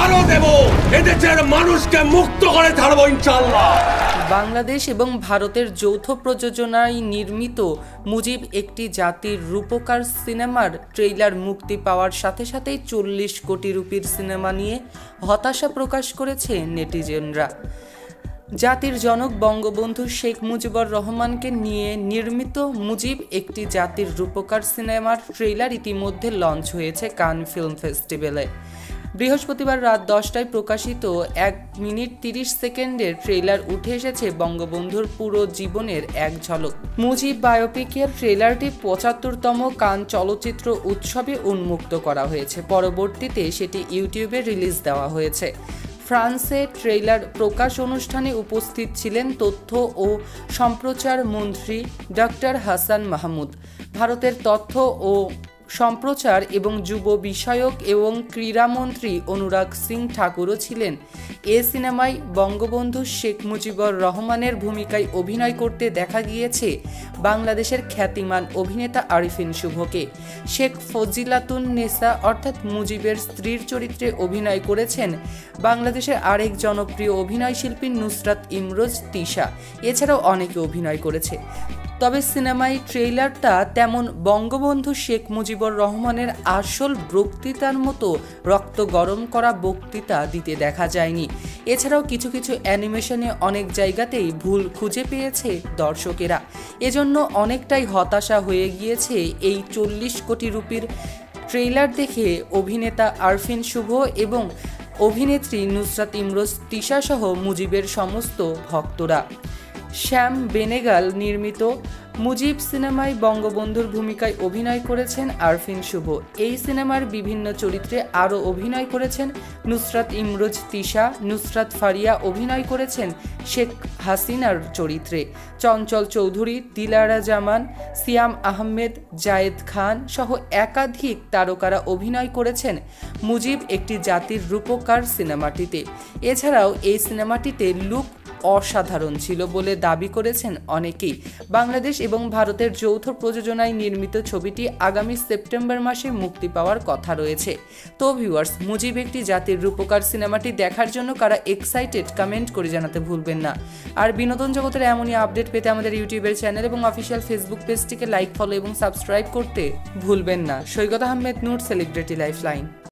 আরো দেব, এদেশের মানুষকে মুক্ত করে ছাড়বো ইনশাআল্লাহ। বাংলাদেশ এবং ভারতের যৌথ প্রযোজনায় নির্মিত মুজিব একটি জাতির রূপকার সিনেমার ট্রেইলার মুক্তি পাওয়ার সাথে সাথেই 40 কোটি রুপির সিনেমা নিয়ে হতাশা প্রকাশ করেছে নেটিজেনরা। জাতির জনক বঙ্গবন্ধু শেখ মুজিবুর রহমানকে নিয়ে নির্মিত মুজিব একটি জাতির রূপকার সিনেমার ট্রেইলার ইতিমধ্যে লঞ্চ হয়েছে কান ফিল্ম ফেস্টিভ্যালে। বৃহস্পতিবার রাত 10টায় প্রকাশিত 1 মিনিট 30 সেকেন্ডের ট্রেইলার উঠে এসেছে বঙ্গবন্ধুর পুরো জীবনের এক ঝলক। মুজিব বায়োপিকের ট্রেইলারটি 75তম কান চলচ্চিত্র উৎসবে উন্মুক্ত করা হয়েছে। পরবর্তীতে সেটি ইউটিউবে রিলিজ দেওয়া হয়েছে। ফ্রান্সে ট্রেইলার প্রকাশ অনুষ্ঠানে উপস্থিত ছিলেন তথ্য ও সম্প্রচার মন্ত্রী ডক্টর হাসান মাহমুদ, ভারতের তথ্য ও সম্প্রচার এবং যুব বিষয়ক এবং ক্রীড়ামন্ত্রী অনুরাগ সিং ঠাকুরও ছিলেন। এ সিনেমায় বঙ্গবন্ধু শেখ মুজিবুর রহমানের ভূমিকায় অভিনয় করতে দেখা গিয়েছে বাংলাদেশের খ্যাতিমান অভিনেতা আরিফিন শুভকে। শেখ ফজিলাতুন নেসা অর্থাৎ মুজিবের স্ত্রীর চরিত্রে অভিনয় করেছেন বাংলাদেশের আরেক জনপ্রিয় অভিনয়শিল্পী নুসরাত ইমরোজ তিশা। এছাড়াও অনেকে অভিনয় করেছে। তবে সিনেমায় ট্রেইলারটা তেমন বঙ্গবন্ধু শেখ মুজিবুর রহমানের আসল বক্তৃতার মতো রক্ত গরম করা বক্তৃতা দিতে দেখা যায়নি। এছাড়াও কিছু কিছু অ্যানিমেশনে অনেক জায়গাতেই ভুল খুঁজে পেয়েছে দর্শকেরা। এজন্য অনেকটাই হতাশা হয়ে গিয়েছে এই 40 কোটি রুপির ট্রেইলার দেখে অভিনেতা আরফিন শুভ এবং অভিনেত্রী নুসরাত ইমরোজ তিশা সহ মুজিবের সমস্ত ভক্তরা। শ্যাম বেনেগাল নির্মিত মুজিব সিনেমায় বঙ্গবন্ধুর ভূমিকায় অভিনয় করেছেন আরফিন শুভ। এই সিনেমার বিভিন্ন চরিত্রে আরও অভিনয় করেছেন নুসরাত ইমরোজ তিশা, নুসরাত ফারিয়া অভিনয় করেছেন শেখ হাসিনার চরিত্রে, চঞ্চল চৌধুরী, দিলারা জামান, সিয়াম আহমেদ, জায়েদ খান সহ একাধিক তারকারা অভিনয় করেছেন মুজিব একটি জাতির রূপকার সিনেমাটিতে। এছাড়াও এই সিনেমাটিতে লুক অসাধারণ ছিল বলে দাবি করেছেন অনেকেই। বাংলাদেশ এবং ভারতের যৌথ প্রযোজনায় নির্মিত ছবিটি আগামী সেপ্টেম্বর মাসে মুক্তি পাওয়ার কথা রয়েছে। তো ভিউয়ার্স, মুজিব একটি জাতির রূপকার সিনেমাটি দেখার জন্য কারা এক্সাইটেড কমেন্ট করে জানাতে ভুলবেন না। আর বিনোদন জগতের এমনই আপডেট পেতে আমাদের ইউটিউবের চ্যানেল এবং অফিসিয়াল ফেসবুক পেজটিকে লাইক, ফলো এবং সাবস্ক্রাইব করতে ভুলবেন না। Saikat Ahmed Noor, celebrity lifeline.